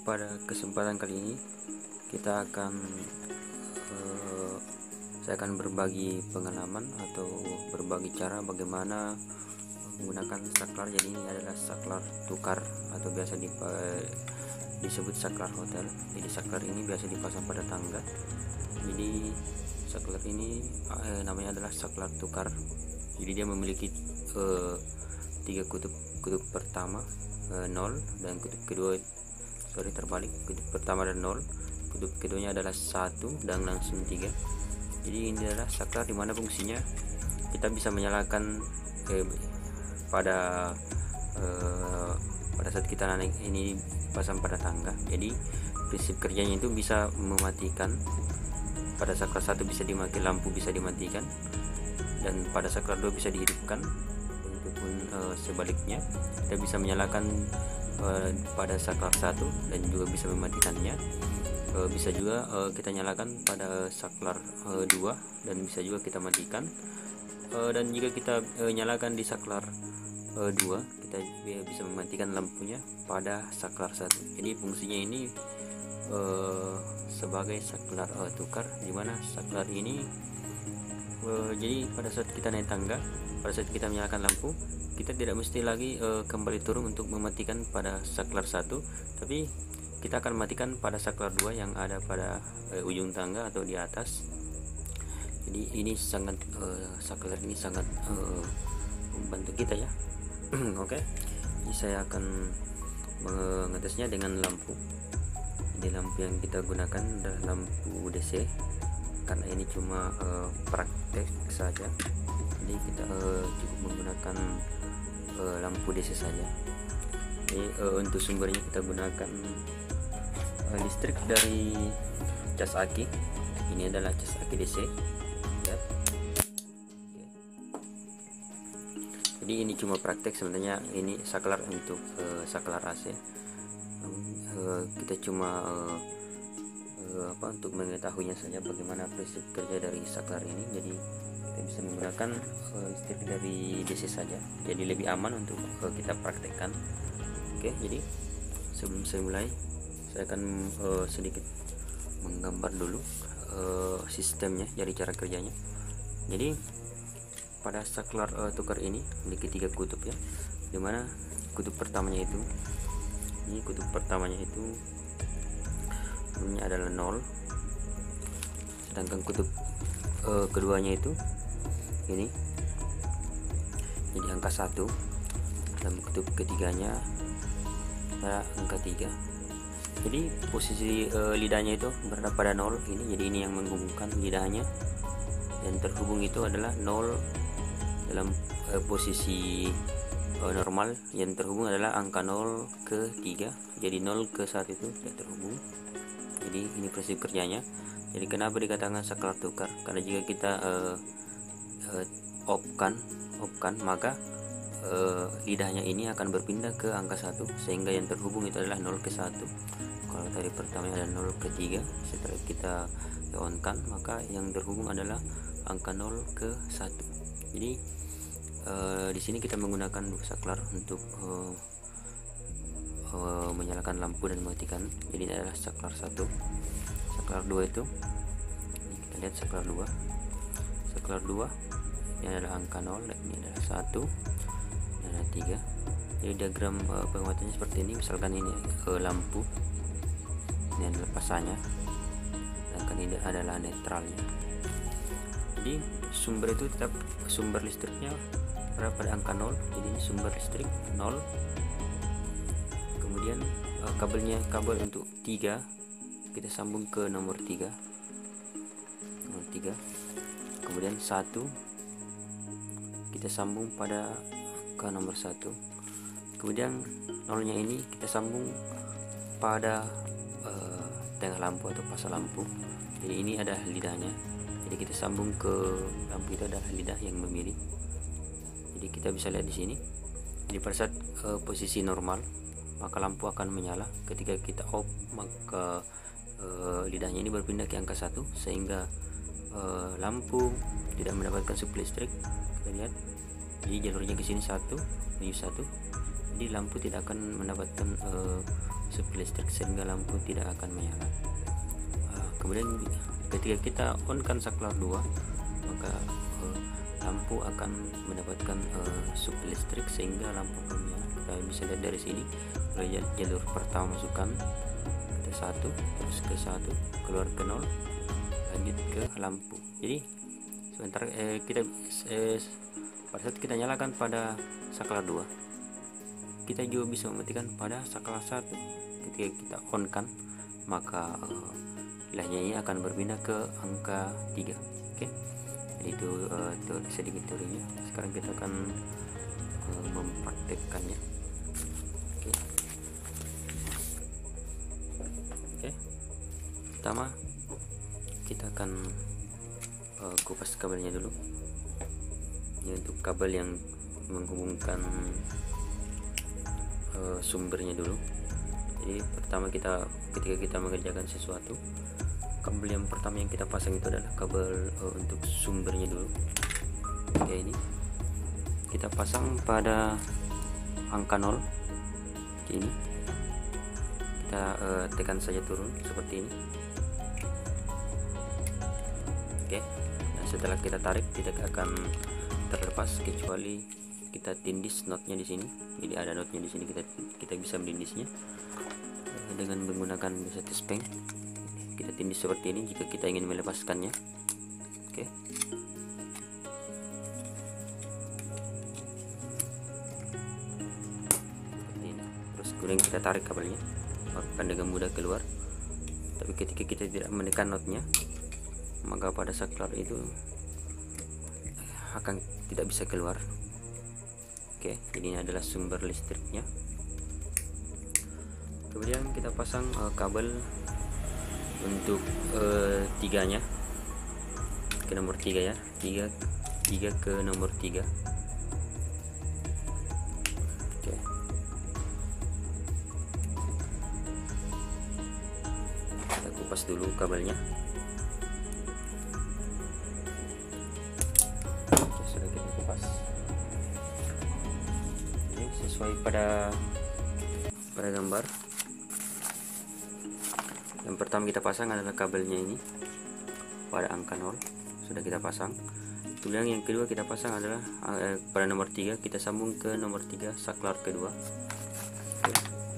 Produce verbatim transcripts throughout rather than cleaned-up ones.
pada kesempatan kali ini kita akan uh, saya akan berbagi pengalaman atau berbagi cara bagaimana menggunakan saklar. Jadi ini adalah saklar tukar atau biasa dip, uh, disebut saklar hotel. Jadi saklar ini biasa dipasang pada tangga. Jadi saklar ini uh, namanya adalah saklar tukar. Jadi dia memiliki uh, tiga kutub. Kutub pertama uh, nol dan kutub kedua sorry terbalik kutub pertama dan nol, kutub keduanya adalah satu dan langsung tiga. Jadi ini adalah saklar dimana fungsinya kita bisa menyalakan eh, pada eh, pada saat kita naik ini pasang pada tangga. Jadi prinsip kerjanya itu bisa mematikan. Pada saklar satu bisa dimatikan, lampu bisa dimatikan, dan pada saklar dua bisa dihidupkan. Begitupun eh, sebaliknya kita bisa menyalakan uh, pada saklar satu dan juga bisa mematikannya. Uh, bisa juga uh, kita nyalakan pada saklar uh, dua dan bisa juga kita matikan. Uh, dan jika kita uh, nyalakan di saklar uh, dua, kita bisa mematikan lampunya pada saklar satu. Jadi fungsinya ini uh, sebagai saklar uh, tukar, di mana saklar ini uh, jadi pada saat kita naik tangga, pada saat kita menyalakan lampu, kita tidak mesti lagi uh, kembali turun untuk mematikan pada saklar satu, tapi kita akan matikan pada saklar dua yang ada pada uh, ujung tangga atau di atas. Jadi ini sangat uh, saklar ini sangat uh, membantu kita ya. Oke, okay. Jadi saya akan mengetesnya dengan lampu. Jadi lampu yang kita gunakan adalah lampu D C karena ini cuma uh, praktek saja. Jadi kita uh, cukup menggunakan uh, lampu D C saja. Jadi uh, untuk sumbernya kita gunakan uh, listrik dari cas aki. Ini adalah cas aki D C. Lihat. Jadi ini cuma praktek, sebenarnya ini saklar untuk uh, saklar A C. Uh, kita cuma uh, uh, apa untuk mengetahuinya saja bagaimana prinsip kerja dari saklar ini. Jadi kita bisa menggunakan uh, listrik dari D C saja, jadi lebih aman untuk uh, kita praktekkan. Oke, jadi sebelum saya mulai, saya akan uh, sedikit menggambar dulu uh, sistemnya, jadi cara kerjanya. Jadi pada saklar uh, tukar ini memiliki tiga kutub ya, dimana kutub pertamanya itu ini kutub pertamanya itu ini adalah nol, sedangkan kutub uh, keduanya itu ini jadi angka satu, dan kutub ketiganya adalah angka tiga. Jadi posisi e, lidahnya itu berada pada nol ini, jadi ini yang menghubungkan lidahnya, dan terhubung itu adalah nol dalam e, posisi e, normal, yang terhubung adalah angka nol ke tiga, jadi nol ke satu itu tidak terhubung. Jadi ini prinsip kerjanya. Jadi kenapa dikatakan saklar tukar? Karena jika kita e, Uh, off kan, off kan, maka uh, lidahnya ini akan berpindah ke angka satu, sehingga yang terhubung itu adalah nol ke satu. Kalau tadi pertamanya ada nol ke tiga, setelah kita on kan, maka yang terhubung adalah angka nol ke satu. Jadi uh, di sini kita menggunakan saklar untuk uh, uh, menyalakan lampu dan mematikan. Jadi ini adalah saklar satu. Saklar dua itu, ini kita lihat saklar dua. Saklar dua ini adalah angka nol, dan ini adalah satu, dan ada tiga. Jadi diagram uh, penguatannya seperti ini. Misalkan ini uh, lampu, ini adalah pasanya, sedangkan ini adalah netralnya. Jadi sumber itu tetap sumber listriknya berada pada angka nol. Jadi ini sumber listrik nol. Kemudian uh, kabelnya, kabel untuk tiga kita sambung ke nomor tiga, nomor tiga. Kemudian satu kita sambung pada ke nomor satu. Kemudian nolnya ini kita sambung pada uh, tengah lampu atau pasang lampu. Jadi ini adalah lidahnya. Jadi kita sambung ke lampu, itu adalah lidah yang memilih. Jadi kita bisa lihat di sini. Jadi pada saat uh, posisi normal, maka lampu akan menyala. Ketika kita off, maka uh, lidahnya ini berpindah ke angka satu, sehingga Uh, lampu tidak mendapatkan suplai listrik. Kita lihat, jadi jalurnya ke sini satu, menuju satu, jadi lampu tidak akan mendapatkan uh, suplai listrik sehingga lampu tidak akan menyala. Uh, kemudian ketika kita on kan saklar dua, maka uh, lampu akan mendapatkan uh, suplai listrik sehingga lampu akan menyala. Kita bisa lihat dari sini, kalau jalur pertama masukkan kita satu, terus ke satu, keluar ke nol, lanjut ke lampu. Jadi sebentar eh, kita eh, pada saat kita nyalakan pada saklar dua, kita juga bisa mematikan pada saklar satu. Ketika kita on kan, maka uh, ilahnya ini akan berpindah ke angka tiga. Oke, jadi itu uh, sedikit teorinya. Sekarang kita akan uh, mempraktekkannya. Oke, oke. Pertama kita akan uh, kupas kabelnya dulu. Ini untuk kabel yang menghubungkan uh, sumbernya dulu. Jadi pertama kita ketika kita mengerjakan sesuatu, kabel yang pertama yang kita pasang itu adalah kabel uh, untuk sumbernya dulu. Oke, ini kita pasang pada angka nol. Ini kita uh, tekan saja turun seperti ini. Oke, nah setelah kita tarik tidak akan terlepas kecuali kita tindis notnya di sini. Jadi ada notnya di sini, kita kita bisa menindisnya dengan menggunakan biasa speng. Kita tindis seperti ini jika kita ingin melepaskannya. Oke, seperti ini. Terus kemudian kita tarik kabelnya, akan dengan mudah keluar. Tapi ketika kita tidak menekan notnya, maka pada saklar itu akan tidak bisa keluar. Oke, jadi ini adalah sumber listriknya. Kemudian kita pasang uh, kabel untuk uh, tiganya ke nomor tiga ya, tiga tiga ke nomor tiga. Oke, kita kupas dulu kabelnya. Oke, sudah kita kupas. Ini sesuai pada pada gambar. Yang pertama kita pasang adalah kabelnya ini pada angka nol, sudah kita pasang. Kemudian yang kedua kita pasang adalah eh, pada nomor tiga, kita sambung ke nomor tiga saklar kedua. Oke,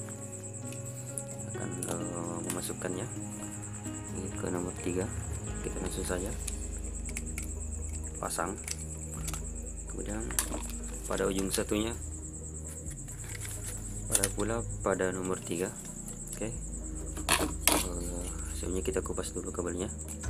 akan eh, memasukkannya ini ke nomor tiga. Kita langsung saja pasang. Kemudian pada ujung satunya pada pula pada nomor tiga. Oke, sebelumnya kita kupas dulu kabelnya.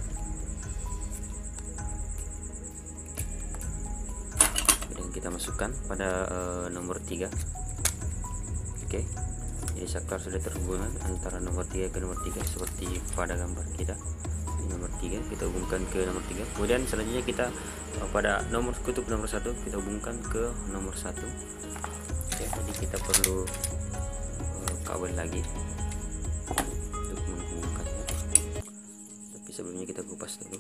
Kemudian kita masukkan pada uh, nomor tiga. Oke, jadi saklar sudah terhubungan antara nomor tiga ke nomor tiga seperti pada gambar kita. Ini nomor tiga kita hubungkan ke nomor tiga. Kemudian selanjutnya kita uh, pada nomor kutub nomor satu kita hubungkan ke nomor satu. Oke, jadi kita perlu uh, kabel lagi untuk menghubungkannya. Tapi sebelumnya kita kupas dulu.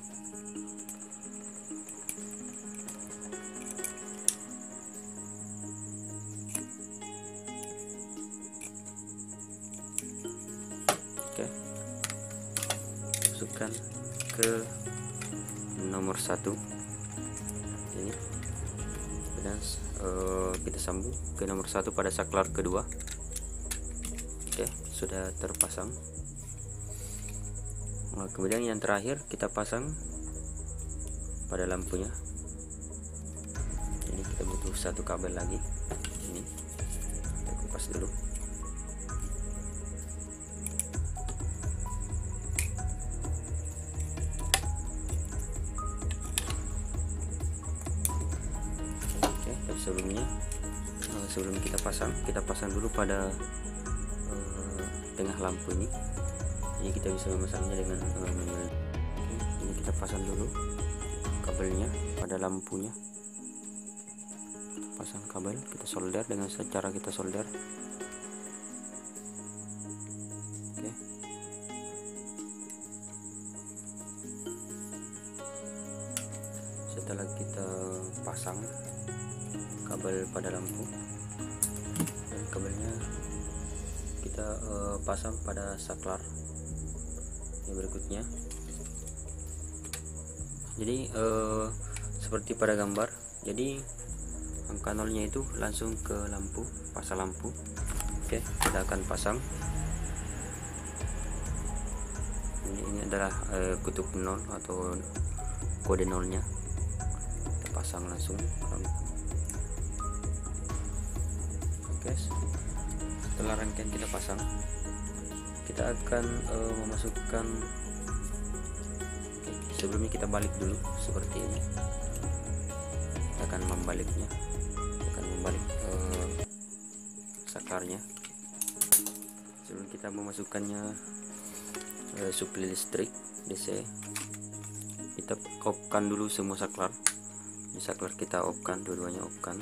Oke, masukkan ke nomor satu ini. Kemudian uh, kita sambung ke nomor satu pada saklar kedua. Oke, sudah terpasang. Nah, kemudian yang terakhir kita pasang pada lampunya. Ini kita butuh satu kabel lagi. Ini kita kupas dulu. Oke, tapi sebelumnya sebelum kita pasang, kita pasang dulu pada uh, tengah lampu ini. Ini kita bisa memasangnya dengan uh, manual. Ini kita pasang dulu kabelnya pada lampunya. Pasang kabel, kita solder dengan cara kita solder. Oke. Setelah kita pasang kabel pada lampu dan kabelnya kita uh, pasang pada saklar yang berikutnya. Jadi uh, seperti pada gambar, jadi angka nolnya itu langsung ke lampu, pasang lampu. Oke, kita akan pasang. Ini, ini adalah uh, kutub nol atau kode nolnya. Kita pasang langsung lampu. Oke, setelah rangkaian kita pasang, kita akan uh, memasukkan. Oke, sebelumnya kita balik dulu seperti ini. Kita akan membaliknya, kita akan membalik uh, saklarnya. Sebelum kita memasukkannya uh, suplai listrik D C, kita off-kan dulu semua saklar. Di saklar kita off-kan, dua-duanya off-kan.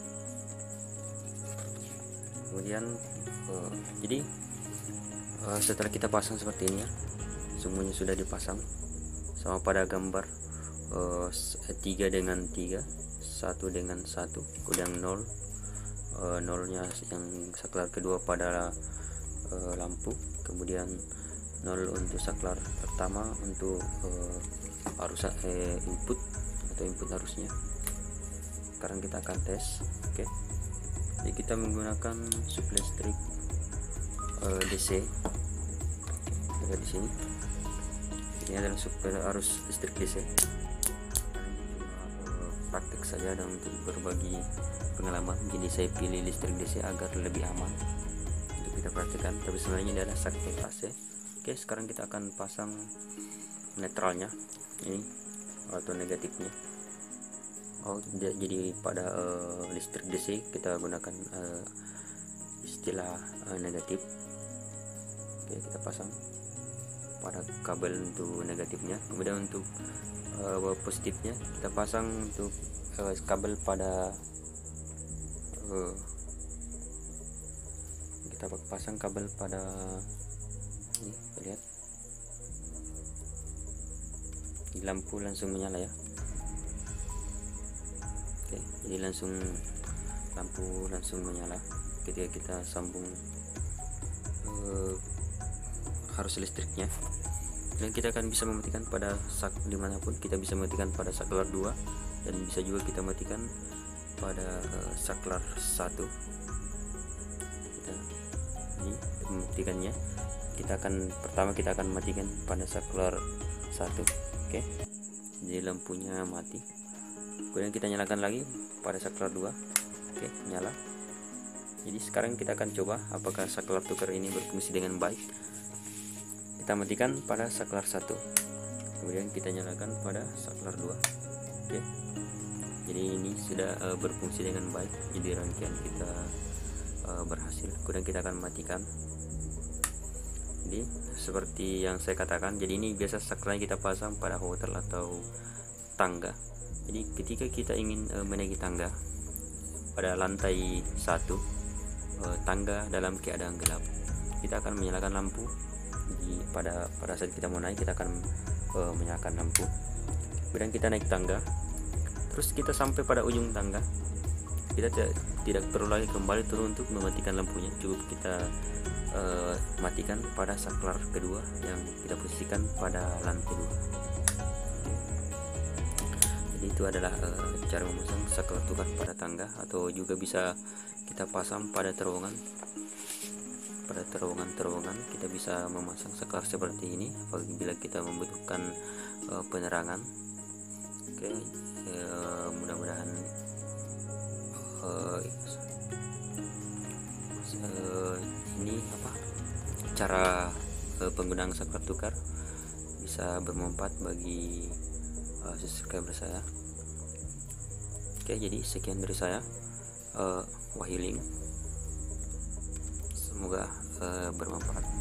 Kemudian uh, jadi uh, setelah kita pasang seperti ini ya, semuanya sudah dipasang sama pada gambar uh, tiga dengan tiga, satu dengan satu, kemudian nol, uh, nolnya yang saklar kedua pada uh, lampu, kemudian nol untuk saklar pertama untuk uh, arus eh, input atau input arusnya. Sekarang kita akan tes. Oke, jadi kita menggunakan suplai listrik uh, D C. Lihat di sini, ini adalah suplai arus listrik D C. Uh, praktek saja dan untuk berbagi pengalaman, jadi saya pilih listrik D C agar lebih aman untuk kita praktekkan. Tapi sebenarnya ini adalah saklar A C. Oke, sekarang kita akan pasang netralnya ini atau negatifnya. Oh, jadi pada uh, listrik D C kita gunakan uh, istilah uh, negatif. Oke, kita pasang pada kabel untuk negatifnya. Kemudian untuk uh, positifnya kita pasang untuk uh, kabel pada uh, kita pasang kabel pada ini, lihat di lampu langsung menyala ya. Oke, jadi langsung lampu langsung menyala ketika kita sambung uh, arus listriknya. Dan kita akan bisa mematikan pada sak dimanapun, kita bisa mematikan pada saklar dua dan bisa juga kita matikan pada uh, saklar satu. Kita ini mematikannya, kita akan pertama kita akan matikan pada saklar satu. Oke, jadi lampunya mati. Kemudian kita nyalakan lagi pada saklar dua. Oke, nyala. Jadi sekarang kita akan coba apakah saklar tukar ini berfungsi dengan baik. Kita matikan pada saklar satu. Kemudian kita nyalakan pada saklar dua. Oke. Jadi ini sudah uh, berfungsi dengan baik. Jadi rangkaian kita uh, berhasil. Kemudian kita akan matikan. Jadi seperti yang saya katakan, jadi ini biasa saklarnya kita pasang pada hotel atau tangga. Jadi ketika kita ingin e, menaiki tangga pada lantai satu, e, tangga dalam keadaan gelap, kita akan menyalakan lampu. Di pada pada saat kita mau naik, kita akan e, menyalakan lampu. Kemudian kita naik tangga, terus kita sampai pada ujung tangga, kita tidak tidak perlu lagi kembali turun untuk mematikan lampunya. Cukup kita Uh, matikan pada saklar kedua yang kita posisikan pada lantai dua. Okay. Jadi itu adalah uh, cara memasang saklar tukar pada tangga, atau juga bisa kita pasang pada terowongan. Pada terowongan-terowongan kita bisa memasang saklar seperti ini apabila kita membutuhkan uh, penerangan. Oke, okay. uh, mudah-mudahan uh, uh, ini apa cara uh, penggunaan saklar tukar bisa bermanfaat bagi uh, subscriber saya. Oke, jadi sekian dari saya, uh, Wahyuling, semoga uh, bermanfaat.